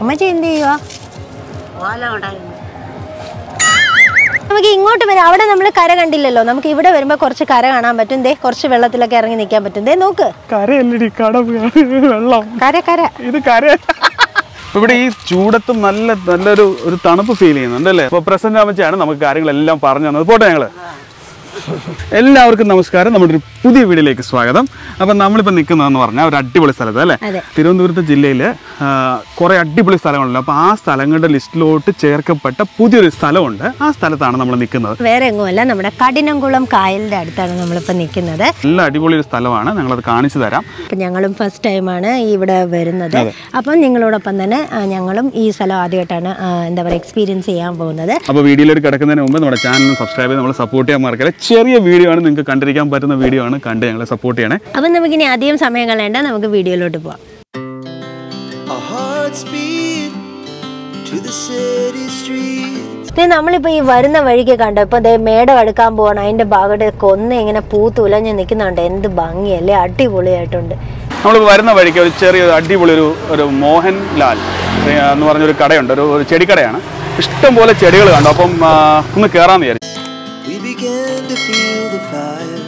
അമ്മച്ചി എന്ത് ചെയ്യുക? നമുക്ക് ഇങ്ങോട്ട് വരാം. അവിടെ നമ്മൾ കര കണ്ടില്ലല്ലോ. നമുക്ക് ഇവിടെ വരുമ്പോൾ കുറച്ച് കര കാണാൻ പറ്റും. ദേ കുറച്ച് വെള്ളത്തിലൊക്കെ ഇറങ്ങി നിൽക്കാൻ പറ്റും. ദേ നോക്ക്, കര കര ഇത് കര. ഇവിടെ ഈ ചൂടത്തും നല്ലൊരു തണുപ്പ് ഫീൽ ചെയ്യുന്നുണ്ട് അല്ലേ? അപ്പോൾ പ്രസന്റ് അമ്മച്ചാണ് നമുക്ക് കാര്യങ്ങളെല്ലാം പറഞ്ഞു തന്നത്. പോട്ടെ ഞങ്ങള്. എല്ലാവർക്കും നമസ്കാരം. നമ്മുടെ ഒരു പുതിയ വീഡിയോയിലേക്ക് സ്വാഗതം. അപ്പം നമ്മളിപ്പോൾ നിൽക്കുന്നതെന്ന് പറഞ്ഞാൽ ഒരു അടിപൊളി സ്ഥലത്ത് അല്ലേ, തിരുവനന്തപുരത്ത് ജില്ലയിൽ കുറേ അടിപൊളി സ്ഥലങ്ങളുണ്ട്. അപ്പോൾ ആ സ്ഥലങ്ങളുടെ ലിസ്റ്റിലോട്ട് ചേർക്കപ്പെട്ട പുതിയൊരു സ്ഥലമുണ്ട്. ആ സ്ഥലത്താണ് നമ്മൾ നിൽക്കുന്നത്. വേറെ എങ്ങുമല്ല, നമ്മുടെ കഠിനംകുളം കായലിന്റെ അടുത്താണ് നമ്മളിപ്പോൾ നിൽക്കുന്നത്. നല്ല അടിപൊളി ഒരു സ്ഥലമാണ്, ഞങ്ങളത് കാണിച്ചു തരാം. അപ്പം ഞങ്ങളും ഫസ്റ്റ് ടൈമാണ് ഇവിടെ വരുന്നത്. അപ്പം നിങ്ങളോടൊപ്പം തന്നെ ഞങ്ങളും ഈ സ്ഥലം ആദ്യമായിട്ടാണ് എന്താ പറയുക എക്സ്പീരിയൻസ് ചെയ്യാൻ പോകുന്നത്. അപ്പോൾ വീഡിയോയിലേക്ക് കിടക്കുന്നതിന് മുമ്പ് നമ്മുടെ ചാനൽ സബ്സ്ക്രൈബ് ചെയ്ത് നമ്മൾ സപ്പോർട്ട് ചെയ്യാൻ മറക്കല്ലേ. ചെറിയ വീഡിയോ ആണ്, നിങ്ങൾക്ക് കണ്ടിരിക്കാൻ പറ്റുന്ന വീഡിയോ ആണ്, കണ്ട് ഞങ്ങളെ സപ്പോർട്ട് ചെയ്യണേ. അപ്പം നമുക്കിനി അധികം സമയം കളയണ്ട, നമുക്ക് വീഡിയോയിലോട്ട് പോവാം. നമ്മളിപ്പോ ഈ വരുന്ന വഴിക്ക് കണ്ടോ, ഇപ്പൊ മേടം എടുക്കാൻ പോവാണ്. അതിന്റെ ഭാഗത്ത് കൊന്ന ഇങ്ങനെ പൂത്തുലഞ്ഞ് നിൽക്കുന്നുണ്ട്. എന്ത് ഭംഗിയല്ലേ, അടിപൊളിയായിട്ടുണ്ട്. നമ്മളിപ്പോൾ വരുന്ന വഴിക്ക് ഒരു ചെറിയ അടിപൊളി ഒരു മോഹൻലാൽ എന്ന് പറഞ്ഞൊരു കടയുണ്ട്, ഒരു ചെടിക്കടയാണ്. ഇഷ്ടം പോലെ ചെടികൾ കണ്ടു. അപ്പം ഒന്ന് കയറാന്ന് വിചാരിച്ചു. To feel the fire,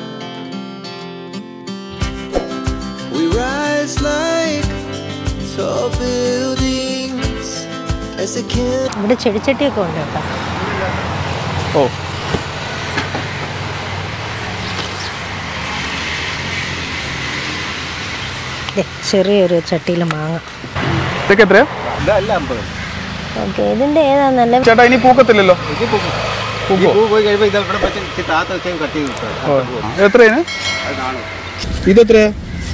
we rise like tall buildings as a kid. ഇവിടെ ചെടിച്ചട്ടിയൊക്കെ ഉണ്ട് കേട്ടോ. ഓ, ചെറിയൊരു ചട്ടിയിൽ മാങ്ങ. ഇതൊക്കെ എത്രയാ? ഓക്കെ, ഇതിന്റെ ഏതാ നല്ല ചേട്ടാ? ഇനി പൂക്കത്തില്ലല്ലോ. എത്രയാണ് ഇതെത്രയാ?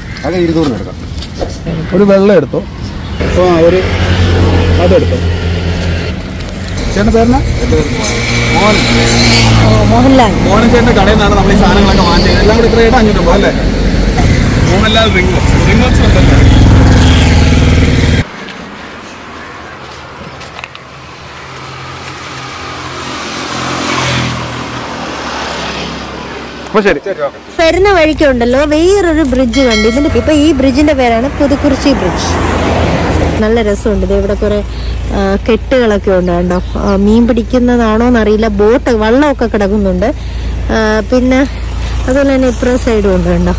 ഒരു വെള്ളം എടുത്തോ, ഒരു അതെടുത്തോ. ചേട്ടൻ്റെ പേരെന്നാ? മോഹൻലാൽ. മോഹൻ ചേട്ടൻ്റെ കടയിൽ നിന്നാണ് നമ്മൾ ഈ സാധനങ്ങളൊക്കെ വാങ്ങിച്ചത്. എല്ലാം കൂടെ എത്രയായിട്ട് 500 അല്ലേ? മോഹൻലാൽ റിംഗ് ബോക്സ് ഉണ്ടല്ലോ. വരുന്ന വഴിക്കുണ്ടല്ലോ വേറൊരു ബ്രിഡ്ജ് കണ്ടു. ഇതിന്റെ ഇപ്പൊ ഈ ബ്രിഡ്ജിന്റെ പേരാണ് പുതുക്കുറിച്ചി ബ്രിഡ്ജ്. നല്ല രസമുണ്ട്. ഇവിടെ കുറെ കെട്ടുകളൊക്കെ ഉണ്ട് കണ്ടോ. മീൻ പിടിക്കുന്നതാണോ എന്നറിയില്ല. ബോട്ട് വള്ളമൊക്കെ കിടക്കുന്നുണ്ട്. പിന്നെ അതുപോലെ തന്നെ ഇപ്പുറ സൈഡും ഉണ്ട് കണ്ടോ.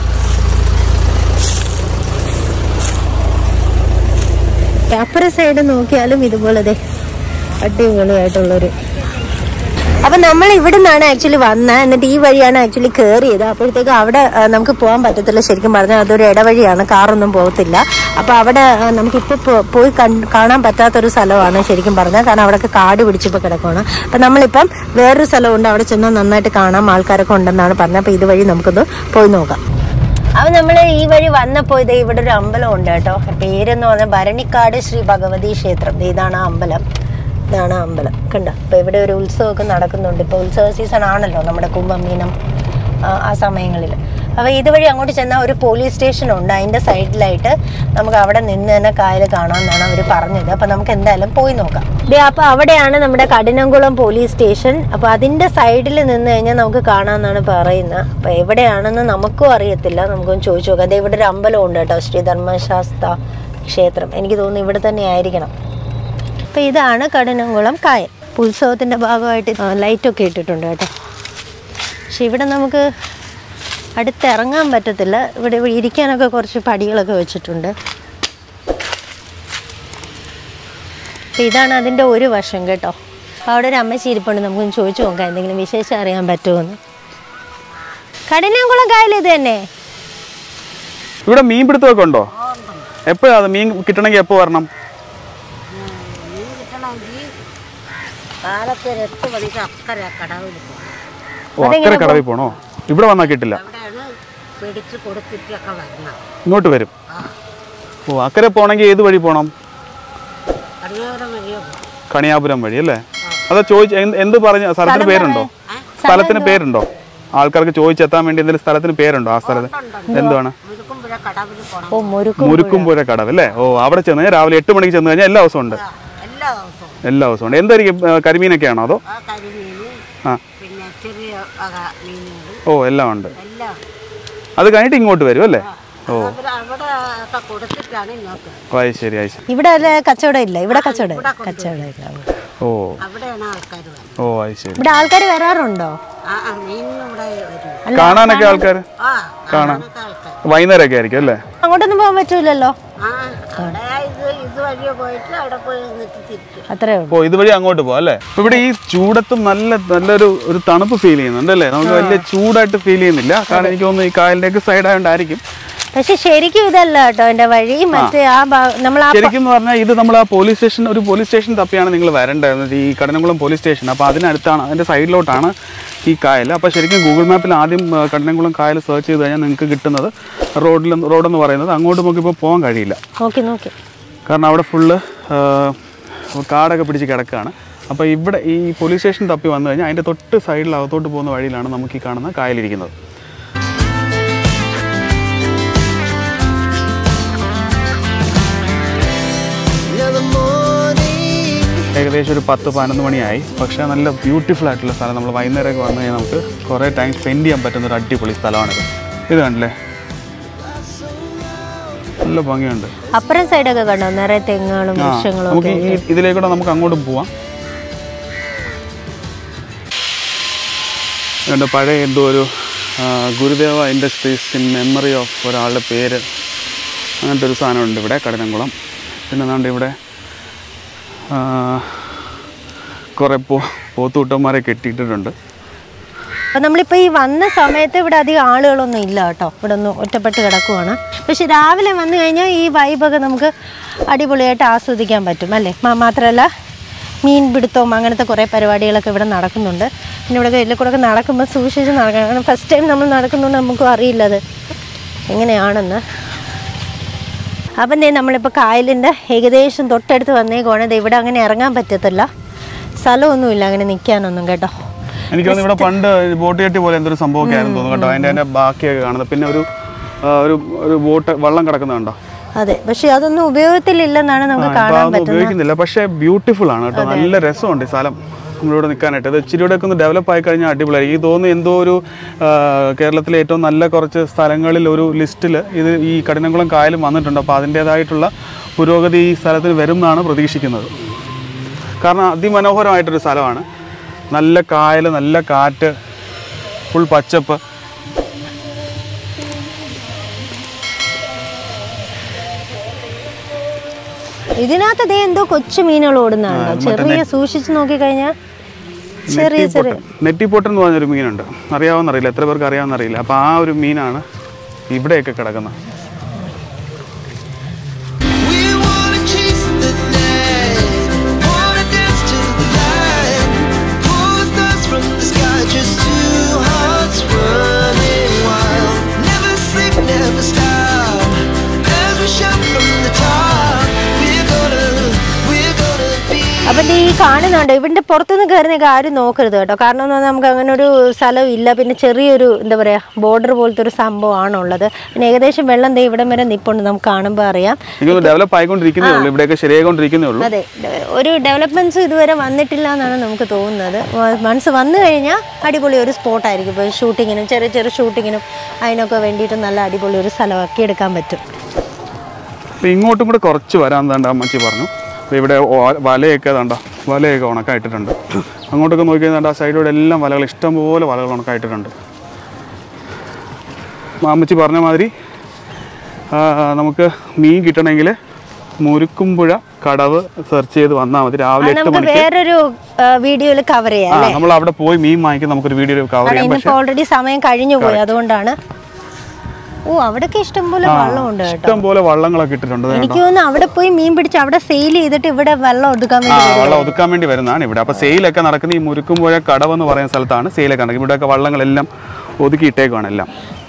അപ്പുറ സൈഡ് നോക്കിയാലും ഇതുപോലെ അടിപൊളിയായിട്ടുള്ളൊരു. അപ്പൊ നമ്മൾ ഇവിടെ നിന്നാണ് ആക്ച്വലി വന്നത്. എന്നിട്ട് ഈ വഴിയാണ് ആക്ച്വലി കയറിയത്. അപ്പോഴത്തേക്ക് അവിടെ നമുക്ക് പോകാൻ പറ്റത്തില്ല. ശരിക്കും പറഞ്ഞാൽ അതൊരു ഇടവഴിയാണ്, കാറൊന്നും പോകത്തില്ല. അപ്പൊ അവിടെ നമുക്കിപ്പോൾ പോയി കാണാൻ പറ്റാത്തൊരു സ്ഥലമാണ് ശരിക്കും പറഞ്ഞാൽ. കാരണം അവിടെയൊക്കെ കാട് പിടിച്ചിപ്പോൾ കിടക്കുകയാണ്. അപ്പൊ നമ്മളിപ്പം വേറൊരു സ്ഥലമുണ്ട്, അവിടെ ചെന്നാൽ നന്നായിട്ട് കാണാം, ആൾക്കാരൊക്കെ ഉണ്ടെന്നാണ് പറഞ്ഞത്. അപ്പൊ ഇതുവഴി നമുക്കൊന്ന് പോയി നോക്കാം. അപ്പൊ നമ്മള് ഈ വഴി വന്നപ്പോ ഇവിടെ ഒരു അമ്പലം ഉണ്ട് കേട്ടോ. പേരെന്ന് പറഞ്ഞാൽ ഭരണിക്കാട് ശ്രീ ഭഗവതി ക്ഷേത്രം. ഇതാണ് ആ അമ്പലം. ഇതാണ് അമ്പലം കണ്ടോ. അപ്പൊ ഇവിടെ ഒരു ഉത്സവമൊക്കെ നടക്കുന്നുണ്ട്. ഇപ്പൊ ഉത്സവ സീസൺ ആണല്ലോ, നമ്മുടെ കുംഭമീനം ആ സമയങ്ങളിൽ. അപ്പൊ ഇതുവഴി അങ്ങോട്ട് ചെന്നാൽ ഒരു പോലീസ് സ്റ്റേഷൻ ഉണ്ട്. അതിന്റെ സൈഡിലായിട്ട് നമുക്ക് അവിടെ നിന്ന് തന്നെ കായൽ കാണാമെന്നാണ് അവർ പറഞ്ഞത്. അപ്പൊ നമുക്ക് എന്തായാലും പോയി നോക്കാം. അപ്പൊ അവിടെയാണ് നമ്മുടെ കഠിനംകുളം പോലീസ് സ്റ്റേഷൻ. അപ്പൊ അതിന്റെ സൈഡിൽ നിന്ന് കഴിഞ്ഞാൽ നമുക്ക് കാണാമെന്നാണ് പറയുന്നത്. അപ്പൊ എവിടെയാണെന്ന് നമുക്കും അറിയത്തില്ല, നമുക്കൊന്ന് ചോദിച്ചു നോക്കാം. ഇവിടെ ഒരു അമ്പലം ഉണ്ട് കേട്ടോ, ശ്രീ ധർമ്മശാസ്ത്ര ക്ഷേത്രം. എനിക്ക് തോന്നുന്നു ഇവിടെ തന്നെ ആയിരിക്കണം. അപ്പൊ ഇതാണ് കഠിനംകുളം കായൽ. ഉത്സവത്തിന്റെ ഭാഗമായിട്ട് ലൈറ്റൊക്കെ ഇട്ടിട്ടുണ്ട് കേട്ടോ. പക്ഷെ ഇവിടെ നമുക്ക് അടുത്തിറങ്ങാൻ പറ്റത്തില്ല. ഇവിടെ ഇരിക്കാനൊക്കെ കുറച്ച് പടികളൊക്കെ വെച്ചിട്ടുണ്ട്. അപ്പം ഇതാണ് അതിൻ്റെ ഒരു വശം കേട്ടോ. അവിടെ ഒരു അമ്മച്ചി ഇരിപ്പുണ്ട്, നമുക്കൊന്ന് ചോദിച്ചു നോക്കാം എന്തെങ്കിലും വിശേഷം അറിയാൻ പറ്റുമെന്ന്. കഠിനംകുളം കായൽ ഇത് തന്നെ. ഇവിടെ മീൻ പിടുത്തമൊക്കെ ഉണ്ടോ? എപ്പോഴാണ് മീൻ കിട്ടണമെങ്കിൽ എപ്പോൾ വരണം? അക്കരെ കടവിൽ പോണോ? ഇവിടെ വന്നാൽ കിട്ടില്ല, ഇങ്ങോട്ട് വരും. ഓ, അക്കരെ പോണെങ്കിൽ ഏത് വഴി പോണം? കണിയാപുരം വഴി അല്ലേ? അതാ ചോദിച്ച എന്ത് പറഞ്ഞ സ്ഥലത്തിന് പേരുണ്ടോ? സ്ഥലത്തിന് പേരുണ്ടോ? ആൾക്കാർക്ക് ചോദിച്ചെത്താൻ വേണ്ടി എന്തെങ്കിലും സ്ഥലത്തിന് പേരുണ്ടോ? ആ സ്ഥലത്തിന് എന്താണ്? മുരുക്കുംപുര കടവ് അല്ലേ? ഓ, അവിടെ ചെന്ന് രാവിലെ 8 മണിക്ക് ചെന്ന് കഴിഞ്ഞാൽ എല്ലാ ദിവസവും ഉണ്ട്. എല്ലാ ദിവസവും ഉണ്ട്. എന്തായിരിക്കും, കരിമീനൊക്കെ ആണോ അതോ? ആ, ഓ, എല്ലാം ഉണ്ട്. അത് കഴിഞ്ഞിട്ട് ഇങ്ങോട്ട് വരും അല്ലേ? ശരി. ഇവിടെ കച്ചവടം ഇല്ല, ഇവിടെ കച്ചവടം ഇല്ല. ഇവിടെ ആൾക്കാർ വരാറുണ്ടോ കാണാനൊക്കെ? ആൾക്കാർ കാണാൻ വൈകുന്നേരമൊക്കെ ആയിരിക്കും അല്ലേ? അങ്ങോട്ടൊന്നും പോകാൻ പറ്റൂലല്ലോ. അത്രേ ഉള്ളൂ. ഇതുവഴി അങ്ങോട്ട് പോവാം അല്ലേ? ഇവിടെ ഈ ചൂടത്തും നല്ലൊരു തണുപ്പ് ഫീൽ ചെയ്യുന്നുണ്ട് അല്ലേ? നമുക്ക് വലിയ ചൂടായിട്ട് ഫീൽ ചെയ്യുന്നില്ല. കാരണം എനിക്ക് തോന്നുന്നു ഈ കായലിന്റെ സൈഡ് ആയതുകൊണ്ടായിരിക്കും. പക്ഷെ ശരിക്കും ഇതല്ല കേട്ടോ എന്റെ വഴി. മറ്റേ നമ്മൾ ശരിക്കും പറഞ്ഞാൽ ഇത് നമ്മൾ ആ ഒരു പോലീസ് സ്റ്റേഷൻ തപ്പിയാണ് നിങ്ങൾ വരേണ്ടത്, ഈ കഠിനംകുളം പോലീസ് സ്റ്റേഷൻ. അപ്പോൾ അതിനടുത്താണ്, അതിന്റെ സൈഡിലോട്ടാണ് ഈ കായൽ. അപ്പോൾ ശരിക്കും ഗൂഗിൾ മാപ്പിൽ ആദ്യം കഠിനംകുളം കായൽ സെർച്ച് ചെയ്ത് കഴിഞ്ഞാൽ നിങ്ങൾക്ക് കിട്ടുന്നത് റോഡെന്ന് പറയുന്നത്. അങ്ങോട്ട് നമുക്കിപ്പോൾ പോകാൻ കഴിയില്ല, കാരണം അവിടെ ഫുള്ള് കാടൊക്കെ പിടിച്ച് കിടക്കുകയാണ്. അപ്പോൾ ഇവിടെ ഈ പോലീസ് സ്റ്റേഷൻ തപ്പി വന്നു കഴിഞ്ഞാൽ അതിൻ്റെ തൊട്ട് സൈഡിൽ അകത്തോട്ട് പോകുന്ന വഴിയിലാണ് നമുക്ക് ഈ കാണുന്ന കായലിരിക്കുന്നത്. ഏകദേശം ഒരു 10-11 മണിയായി. പക്ഷേ നല്ല ബ്യൂട്ടിഫുൾ ആയിട്ടുള്ള സ്ഥലം. നമ്മൾ വൈകുന്നേരമൊക്കെ വന്നു കഴിഞ്ഞാൽ നമുക്ക് കുറേ ടൈം സ്പെൻഡ് ചെയ്യാൻ പറ്റുന്ന ഒരു അടിപൊളി സ്ഥലമാണിത്. ഇത് കണ്ടില്ലേ, നല്ല ഭംഗിയുണ്ട്. അപ്പുറം സൈഡൊക്കെ കണ്ടോ, നിറയെ തെങ്ങുകളും വൃക്ഷങ്ങളും. നമുക്ക് ഇതിലേക്കൂടെ നമുക്ക് അങ്ങോട്ടും പോവാം. കണ്ടോ, പഴയ എന്തോ ഒരു Gurudeva industries in memory of ഒരാളുടെ പേര്, അങ്ങനത്തെ ഒരു സാധനമുണ്ട് ഇവിടെ കഠിനംകുളം. പിന്നെ എന്താണ്ട് ഇവിടെ കുറേ പോത്തൂട്ടന്മാരെ കെട്ടിയിട്ടിട്ടുണ്ട്. അപ്പം നമ്മളിപ്പോൾ ഈ വന്ന സമയത്ത് ഇവിടെ അധികം ആളുകളൊന്നും ഇല്ല കേട്ടോ, ഇവിടെ ഒന്ന് ഒറ്റപ്പെട്ട് കിടക്കുവാണ്. പക്ഷെ രാവിലെ വന്നു കഴിഞ്ഞാൽ ഈ വൈബൊക്കെ നമുക്ക് അടിപൊളിയായിട്ട് ആസ്വദിക്കാൻ പറ്റും അല്ലേ? മാത്രമല്ല മീൻ പിടുത്തവും അങ്ങനത്തെ കുറേ പരിപാടികളൊക്കെ ഇവിടെ നടക്കുന്നുണ്ട്. പിന്നെ ഇവിടെ ഇതിൽ കൂടെ ഒക്കെ നടക്കുമ്പോൾ സൂക്ഷിച്ച് നടക്കണം. കാരണം ഫസ്റ്റ് ടൈം നമ്മൾ നടക്കുന്നുണ്ട്, നമുക്കും അറിയില്ല അത് എങ്ങനെയാണെന്ന്. അപ്പം നമ്മളിപ്പോൾ കായലിൻ്റെ ഏകദേശം തൊട്ടടുത്ത് വന്നേക്കുവാണ്. ഇവിടെ അങ്ങനെ ഇറങ്ങാൻ പറ്റത്തില്ല, സ്ഥലമൊന്നുമില്ല അങ്ങനെ നിൽക്കാനൊന്നും കേട്ടോ. എനിക്ക് തോന്നുന്നു ഇവിടെ പണ്ട് ബോട്ട് കെട്ടി പോലെ എന്തൊരു സംഭവമൊക്കെ ആയിരുന്നു തോന്നുന്നു കേട്ടോ. അതിൻ്റെ ബാക്കിയൊക്കെ കാണുന്നത്. പിന്നെ ഒരു ബോട്ട് വള്ളം കിടക്കുന്നുണ്ടോ? അതെ, പക്ഷെ അതൊന്നും ഉപയോഗത്തിലില്ലെന്നാണ് നമുക്ക് കാണാൻ പറ്റുന്നത്. ഉപയോഗിക്കുന്നില്ല, പക്ഷേ ബ്യൂട്ടിഫുൾ ആണ് കേട്ടോ. നല്ല രസമുണ്ട് ഈ സ്ഥലം നമ്മളിവിടെ നിൽക്കാനായിട്ട്. അത് ഇച്ചിരി കൂടെ ഒക്കെ ഒന്ന് ഡെവലപ്പ് ആയി കഴിഞ്ഞാൽ അടിപൊളിയായി. ഈ തോന്നുന്നു എന്തോ ഒരു കേരളത്തിലെ ഏറ്റവും നല്ല കുറച്ച് സ്ഥലങ്ങളിൽ ഒരു ലിസ്റ്റിൽ ഇത് ഈ കഠിനംകുളം കായലും വന്നിട്ടുണ്ട്. അപ്പോൾ അതിൻ്റേതായിട്ടുള്ള പുരോഗതി ഈ സ്ഥലത്തിന് വരും എന്നാണ് പ്രതീക്ഷിക്കുന്നത്. കാരണം അതിമനോഹരമായിട്ടൊരു സ്ഥലമാണ്. നല്ല കായൽ, നല്ല കാറ്റ്, ഫുൾ പച്ചപ്പ്. ഇതിനകത്ത് എന്തോ കൊച്ചു മീനുകൾ ഓടുന്നുണ്ടോ, ചെറിയ സൂക്ഷിച്ച് നോക്കി കഴിഞ്ഞാൽ ചെറിയ ചെറിയ നെറ്റിപ്പോട്ടൻ എന്ന് പറഞ്ഞൊരു മീനുണ്ട്. അറിയാവുന്നറിയില്ല, എത്ര പേർക്ക് അറിയാവുന്നറിയില്ല. അപ്പോൾ ആ ഒരു മീനാണ് ഇവിടെയൊക്കെ കിടക്കുന്നത്. അപ്പം ഈ കാണുന്നുണ്ട് ഇവൻ്റെ പുറത്തുനിന്ന് കയറുന്നൊക്കെ ആരും നോക്കരുത് കേട്ടോ. കാരണം എന്ന് പറഞ്ഞാൽ നമുക്ക് അങ്ങനെ ഒരു സ്ഥലം ഇല്ല. പിന്നെ ചെറിയൊരു എന്താ പറയുക ബോർഡർ പോലത്തെ ഒരു സംഭവമാണുള്ളത്. പിന്നെ ഏകദേശം വെള്ളം ഇവിടം വരെ നിൽപ്പുണ്ട്, നമുക്ക് കാണുമ്പോൾ അറിയാം. അതെ, ഒരു ഡെവലപ്മെന്റ്സ് ഇതുവരെ വന്നിട്ടില്ല എന്നാണ് നമുക്ക് തോന്നുന്നത്. വൺസ് വന്നു കഴിഞ്ഞാൽ അടിപൊളി ഒരു സ്പോട്ടായിരിക്കും. ഇപ്പോൾ ഷൂട്ടിങ്ങിനും ചെറിയ ചെറിയ ഷൂട്ടിങ്ങിനും അതിനൊക്കെ വേണ്ടിയിട്ട് നല്ല അടിപൊളി ഒരു സ്ഥലമാക്കി എടുക്കാൻ പറ്റും. ഇങ്ങോട്ടും കൂടെ കുറച്ച് വരാൻ അമ്മച്ചി പറഞ്ഞു. ഇവിടെ വലയൊക്കെ ഉണക്കായിട്ടിട്ടുണ്ട്. അങ്ങോട്ടൊക്കെ നോക്കി കഴിഞ്ഞാൽ ആ സൈഡിലൂടെ എല്ലാം വലകൾ, ഇഷ്ടംപോലെ വലകൾ ഉണക്കായിട്ടിട്ടുണ്ട്. അമ്മച്ചി പറഞ്ഞ മാതിരി നമുക്ക് മീൻ കിട്ടണമെങ്കിൽ മുരുക്കുംപുഴ കടവ് സെർച്ച് ചെയ്ത് വന്നാൽ മതി. രാവിലെ 8 മണിക്ക് വേറൊരു വീഡിയോയിൽ കവർ ചെയ്യാം. നമ്മൾ അവിടെ പോയി മീൻ വാങ്ങിക്കാൻ നമുക്കൊരു വീഡിയോ കവർ ചെയ്യാം. പക്ഷേ ഓൾറെഡി സമയം കഴിഞ്ഞു പോയി, അതുകൊണ്ടാണ്. ഓ, അവിടൊക്കെ ഇഷ്ടംപോലെ വെള്ളമുണ്ട് കേട്ടോ. ഇഷ്ടംപോലെ വള്ളങ്ങളൊക്കെ ഇട്ടിട്ടുണ്ട്. എനിക്ക് തോന്നുന്നു അവിടെ പോയി മീൻ പിടിച്ച് അവിടെ സെയിൽ ചെയ്തിട്ട് ഇവിടെ വെള്ളം ഒതുക്കാൻ വേണ്ടി വരുന്നതാണ് ഇവിടെ. അപ്പൊ സെയിലൊക്കെ നടക്കുന്ന ഈ മുരുക്കുംപുഴ കടവ് എന്ന് പറയുന്ന സ്ഥലത്താണ് സെയിലൊക്കെ നടക്കുന്നത്. ഇവിടെയൊക്കെ വള്ളങ്ങളെല്ലാം ഒതുക്കിയിട്ടേക്കുവാണ് എല്ലാം.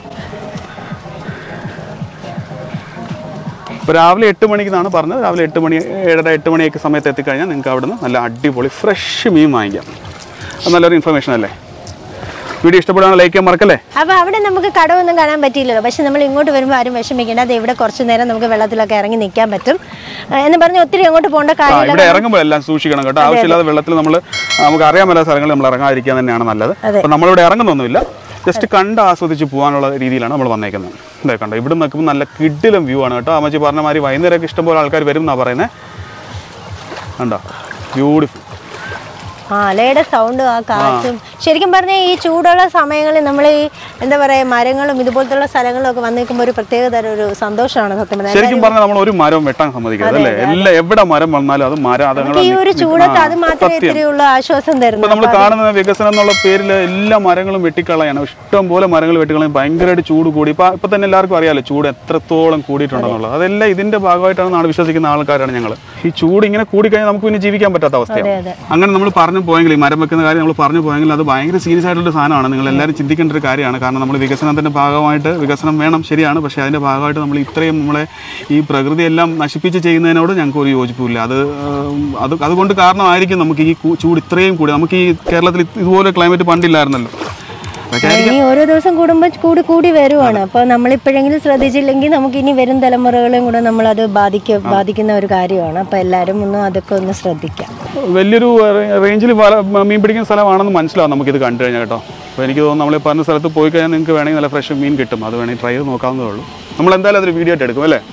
ഇപ്പോൾ രാവിലെ 8 മണിക്കെന്നാണ് പറഞ്ഞത്. രാവിലെ 8 മണി 7:30 8 മണിയൊക്കെ സമയത്ത് എത്തിക്കഴിഞ്ഞാൽ നിങ്ങൾക്ക് അവിടെ നിന്ന് നല്ല അടിപൊളി ഫ്രഷ് മീൻ വാങ്ങിക്കാം. അത് നല്ലൊരു ഇൻഫർമേഷൻ അല്ലേ? വീഡിയോ ഇഷ്ടപ്പെടുകയാണ് ലൈക്ക് ചെയ്യാൻ മറക്കല്ലേ. അപ്പോൾ അവിടെ നമുക്ക് കടവൊന്നും കാണാൻ പറ്റിയില്ലല്ലോ. പക്ഷെ നമ്മൾ ഇങ്ങോട്ട് വരുമ്പോൾ ആരും വിഷമിക്കേണ്ട. അത് ഇവിടെ കുറച്ച് നേരം നമുക്ക് വെള്ളത്തിലൊക്കെ ഇറങ്ങി നിൽക്കാൻ പറ്റും എന്ന് പറഞ്ഞ് ഒത്തിരി അങ്ങോട്ട് പോകേണ്ട കാര്യമില്ല. ഇവിടെ ഇറങ്ങുമ്പോൾ എല്ലാം സൂക്ഷിക്കണം കേട്ടോ. ആവശ്യമില്ലാതെ വെള്ളത്തിൽ നമുക്ക് അറിയാൻ പറ്റുന്ന സ്ഥലങ്ങളിൽ നമ്മൾ ഇറങ്ങാതിരിക്കാൻ തന്നെയാണ് നല്ലത്. അപ്പോൾ നമ്മളിവിടെ ഇറങ്ങുന്നൊന്നുമില്ല. ജസ്റ്റ് കണ്ട് ആസ്വദിച്ച് പോകാനുള്ള രീതിയിലാണ് നമ്മൾ വന്നേക്കുന്നത്. ഇതേ കണ്ടോ, ഇവിടെ നിൽക്കുമ്പോൾ നല്ല കിഡിലും വ്യൂ ആണ് കേട്ടോ. അമ്മച്ചി പറഞ്ഞ മാതിരി വൈകുന്നേരമൊക്കെ ഇഷ്ടംപോലെ ആൾക്കാർ വരും എന്നാണ് പറയുന്നത്. കണ്ടോ, ബ്യൂട്ടിഫുൾ. അലയുടെ സൗണ്ടും ആ കാറ്റും. ശരിക്കും പറഞ്ഞാൽ ഈ ചൂടുള്ള സമയങ്ങളിൽ നമ്മൾ ഈ എന്താ പറയുക മരങ്ങളും ഇതുപോലത്തുള്ള സ്ഥലങ്ങളും ഒക്കെ വന്നു നിൽക്കുമ്പോൾ ഒരു പ്രത്യേക തരം ഒരു സന്തോഷമാണ് സത്യം പറഞ്ഞാൽ. ശരിക്കും പറഞ്ഞാൽ നമ്മൾ ഒരു മരം വെട്ടാൻ സമ്മതിക്കരുത് അല്ലേ? എല്ലാം എവിടെ മരം വന്നാലും അത് മരം ഈ ഒരു ചൂടത്ത് അത് മാത്രമേ ഇത്രയുള്ള ആശ്വാസം തരുന്നു. നമ്മൾ കാണുന്ന വികസനം എന്നുള്ള പേരിൽ എല്ലാ മരങ്ങളും വെട്ടിക്കളയാണ്. ഇഷ്ടം പോലെ മരങ്ങൾ വെട്ടിക്കളയും. ഭയങ്കരമായിട്ട് ചൂട് കൂടി. ഇപ്പൊ തന്നെ എല്ലാവർക്കും അറിയാലോ ചൂട് എത്രത്തോളം കൂടിയിട്ടുണ്ടെന്നുള്ളത്. അതെല്ലാം ഇതിന്റെ ഭാഗമായിട്ടാണ് വിശ്വസിക്കുന്ന ആൾക്കാരാണ് ഞങ്ങൾ. ഈ ചൂട് ഇങ്ങനെ കൂടിക്കഴിഞ്ഞാൽ നമുക്ക് പിന്നെ ജീവിക്കാൻ പറ്റാത്ത അവസ്ഥയാണ്. അങ്ങനെ നമ്മൾ പറഞ്ഞു പോയെങ്കിൽ, ഈ മരം വെക്കുന്ന കാര്യം നമ്മൾ പറഞ്ഞു പോയെങ്കിൽ അത് ഭയങ്കര സീരിയസ് ആയിട്ടുള്ള സാധനമാണ്. നിങ്ങൾ എല്ലാവരും ചിന്തിക്കേണ്ട ഒരു കാര്യമാണ്. കാരണം നമ്മൾ വികസനത്തിൻ്റെ ഭാഗമായിട്ട് വികസനം വേണം, ശരിയാണ്. പക്ഷേ അതിൻ്റെ ഭാഗമായിട്ട് നമ്മൾ ഇത്രയും നമ്മളെ ഈ പ്രകൃതിയെല്ലാം നശിപ്പിച്ച് ചെയ്യുന്നതിനോട് ഞങ്ങൾക്ക് ഒരു യോജിപ്പില്ല. അതുകൊണ്ട് കാരണമായിരിക്കും നമുക്ക് ഈ ചൂട് ഇത്രയും കൂടി. നമുക്ക് ഈ കേരളത്തിൽ ഇതുപോലെ ക്ലൈമറ്റ് പണ്ടില്ലായിരുന്നല്ലോ. ഇനി ഓരോ ദിവസം കൂടുമ്പോൾ കൂടി വരുവാണ്. അപ്പോൾ നമ്മളിപ്പോഴെങ്കിലും ശ്രദ്ധിച്ചില്ലെങ്കിൽ നമുക്ക് ഇനി വരും തലമുറകളെയും കൂടെ നമ്മളത് ബാധിക്കുന്ന ഒരു കാര്യമാണ്. അപ്പോൾ എല്ലാവരും അതൊക്കെ ഒന്ന് ശ്രദ്ധിക്കാം. വലിയൊരു റേഞ്ചിൽ മീൻ പിടിക്കുന്ന സ്ഥലമാണെന്ന് മനസ്സിലാവും നമുക്കിത് കണ്ടു കഴിഞ്ഞാൽ കേട്ടോ. അപ്പോൾ എനിക്ക് തോന്നുന്നു നമ്മൾ പറഞ്ഞ സ്ഥലത്ത് പോയി കഴിഞ്ഞാൽ നിങ്ങൾക്ക് വേണമെങ്കിൽ നല്ല ഫ്രഷ് മീൻ കിട്ടും. അത് വേണമെങ്കിൽ ട്രൈ ചെയ്ത് നോക്കാവുന്നതേ ഉള്ളൂ. നമ്മൾ എന്തായാലും അതൊരു വീഡിയോ ആയിട്ട് എടുക്കും അല്ലേ?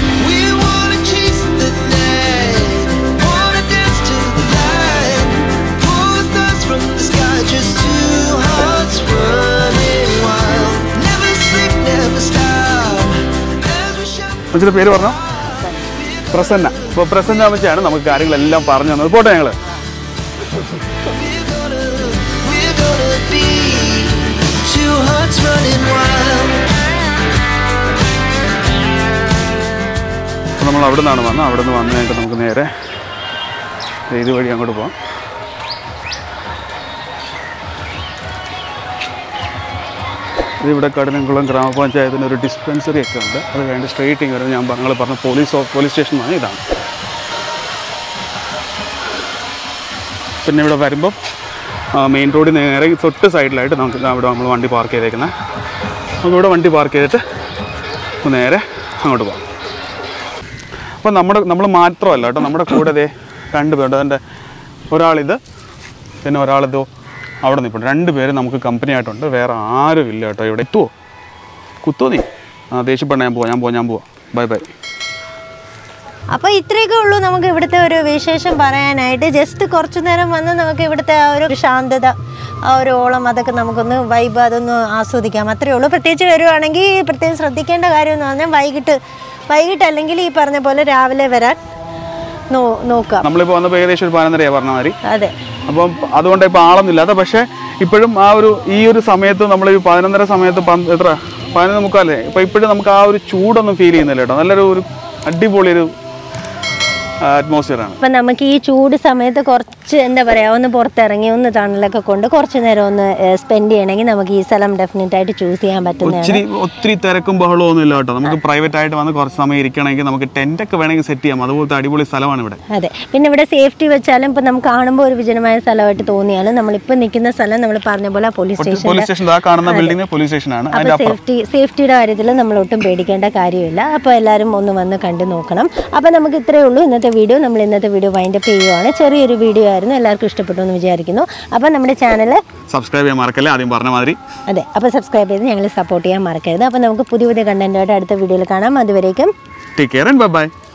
അമ്മച്ചിയുടെ പേര് പറഞ്ഞോ? പ്രസന്ന. അപ്പോൾ പ്രസന്ന അമ്മച്ചിയാണ് നമുക്ക് കാര്യങ്ങളെല്ലാം പറഞ്ഞു തന്നത്. പോട്ടെ ഞങ്ങൾ. അപ്പോൾ നമ്മൾ അവിടെ നിന്നാണ് വന്നത്. അവിടെ നിന്ന് വന്നു കഴിഞ്ഞിട്ട് നമുക്ക് നേരെ ഇതുവഴി അങ്ങോട്ട് പോകാം. ഇവിടെ കടനംകുളം ഗ്രാമപഞ്ചായത്തിൻ്റെ ഒരു ഡിസ്പെൻസറി ഒക്കെ ഉണ്ട്. അത് കഴിഞ്ഞ് സ്ട്രെയിറ്റിങ് വരുന്നത് ഞങ്ങൾ പറഞ്ഞ പോലീസ് സ്റ്റേഷനാണ്. ഇതാണ്. പിന്നെ ഇവിടെ വരുമ്പം മെയിൻ റോഡിൽ നേരെ തൊട്ട് സൈഡിലായിട്ട് നമുക്ക് അവിടെ നമ്മൾ വണ്ടി പാർക്ക് ചെയ്തേക്കുന്നത്. നമുക്കിവിടെ വണ്ടി പാർക്ക് ചെയ്തിട്ട് നേരെ അങ്ങോട്ട് പോകാം. അപ്പോൾ നമ്മൾ മാത്രമല്ല കേട്ടോ, നമ്മുടെ കൂടെ രണ്ട് പേരുണ്ട്. അതിൻ്റെ ഒരാളിത്, പിന്നെ ഒരാളിതോ അവിടെ നിൽപ്പുണ്ട്. രണ്ട് പേര് നമുക്ക് കമ്പനി ആയിട്ടുണ്ട്. വേറെ ആരും ഇല്ല കേട്ടോ. ഇവിടെ എത്തുമോ? കുത്തോ നീ? ദേഷ്യപ്പെടണം. ഞാൻ പോവാം. ബൈ. അപ്പോൾ ഇത്രയൊക്കെ ഉള്ളൂ നമുക്ക് ഇവിടുത്തെ ഒരു വിശേഷം പറയാനായിട്ട്. ജസ്റ്റ് കുറച്ചു നേരം വന്ന് നമുക്ക് ഇവിടുത്തെ ആ ഒരു ശാന്തത, ആ ഒരു ഓളം, അതൊക്കെ നമുക്കൊന്ന് വൈബ് അതൊന്ന് ആസ്വദിക്കാം. അത്രയേ ഉള്ളൂ. പ്രത്യേകിച്ച് വരുവാണെങ്കിൽ പ്രത്യേകം ശ്രദ്ധിക്കേണ്ട കാര്യം എന്ന് പറഞ്ഞാൽ വൈകിട്ട് അല്ലെങ്കിൽ ഈ പറഞ്ഞ പോലെ രാവിലെ വരാൻ നോക്കാം. നമ്മളിപ്പോൾ വന്നപ്പോൾ ഏകദേശം ഒരു 11:30 പറഞ്ഞ മാതിരി. അതെ. അപ്പം അതുകൊണ്ട് ഇപ്പോൾ ആളൊന്നുമില്ലാത്ത. പക്ഷേ ഇപ്പോഴും ഈ ഒരു സമയത്ത് നമ്മൾ ഈ 11:30 സമയത്ത് 11:45 ഇപ്പോൾ ഇപ്പോഴും നമുക്ക് ആ ഒരു ചൂടൊന്നും ഫീൽ ചെയ്യുന്നില്ല കേട്ടോ. നല്ലൊരു അടിപൊളി ഒരു അറ്റ്മോസ്ഫിയറാണ്. അപ്പം നമുക്ക് ഈ ചൂട് സമയത്ത് കുറച്ച് എന്താ പറയുക ഒന്ന് പുറത്തിറങ്ങി ഒന്ന് തണലൊക്കെ കൊണ്ട് കുറച്ച് നേരം ഒന്ന് സ്പെൻഡ് ചെയ്യണമെങ്കിൽ നമുക്ക് ഈ സ്ഥലം ഡെഫിനറ്റ് ആയിട്ട് ചൂസ് ചെയ്യാൻ പറ്റുന്നതാണ്. ഒത്തിരി തിരക്കും ബഹളവും ഒന്നും ഇല്ല കേട്ടോ. നമുക്ക് പ്രൈവറ്റ് ആയിട്ട് വന്ന് കുറച്ച് സമയം ഇരിക്കണമെങ്കിൽ നമുക്ക് ടെൻ്റൊക്കെ വേണമെങ്കിൽ സെറ്റ് ചെയ്യാം. അതുപോലത്തെ അടിപൊളി സ്ഥലമാണ് ഇവിടെ. അതെ. പിന്നെ ഇവിടെ സേഫ്റ്റി വെച്ചാലും ഇപ്പം നമുക്ക് കാണുമ്പോൾ ഒരു വിജനമായ സ്ഥലമായിട്ട് തോന്നിയാലും നമ്മളിപ്പോൾ നിൽക്കുന്ന സ്ഥലം നമ്മൾ പറഞ്ഞ പോലെ പോലീസ് സ്റ്റേഷൻ കാണുന്ന ബിൽഡിംഗ് പോലീസ് സ്റ്റേഷനാണ്. സേഫ്റ്റിയുടെ കാര്യത്തിൽ നമ്മൾ ഒട്ടും പേടിക്കേണ്ട കാര്യമില്ല. അപ്പോൾ എല്ലാവരും ഒന്ന് വന്ന് കണ്ടു നോക്കണം. അപ്പോൾ നമുക്ക് ഇത്രയേ ഉള്ളൂ ഇന്നത്തെ വീഡിയോ. നമ്മൾ ഇന്നത്തെ വീഡിയോ വൈൻഡപ്പ് ചെയ്യുവാണ്. ചെറിയൊരു വീഡിയോ ആയിരുന്നു. എല്ലാവർക്കും ഇഷ്ടപ്പെട്ടു എന്ന് വിചാരിക്കുന്നു. അപ്പോൾ നമ്മുടെ ചാനൽ സബ്സ്ക്രൈബ് ചെയ്യാൻ മറക്കല്ലേ, ആദ്യം പറഞ്ഞ മാതിരി. അതെ. അപ്പോൾ സബ്സ്ക്രൈബ് ചെയ്ത് ഞങ്ങളെ സപ്പോർട്ട് ചെയ്യാൻ മറക്കരുത്. അപ്പോൾ നമുക്ക് പുതിയ കണ്ടന്റുമായിട്ട് അടുത്ത വീഡിയോയിൽ കാണാം. അതുവരേക്കും ടേക്ക് കെയർ ആൻഡ് ബൈ.